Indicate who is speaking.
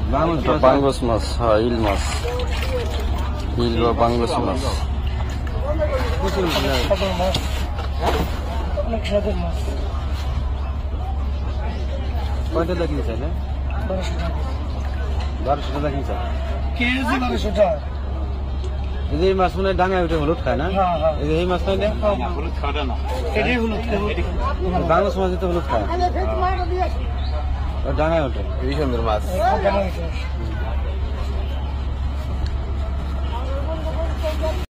Speaker 1: পাঙ্গাস মাছ, হ্যাঁ ইল মাছ, ইল বা পাঙ্গাস মাছ।
Speaker 2: কয়টা দেখি চাই না? 1200 টাকা কিনছে
Speaker 3: কেজি 1200 টাকা।
Speaker 2: এই যে মাছ মনে ডাঙায় উঠে হলুদ খায় না? এই যে এই মাছ নয় না?
Speaker 3: হলুদ খাওয়া না, এটাই হলুদ।
Speaker 2: বাংলাদেশ মাছ তো হলুদ খায়, ডাঙায় ওঠে।
Speaker 1: এই সুন্দর মাছ।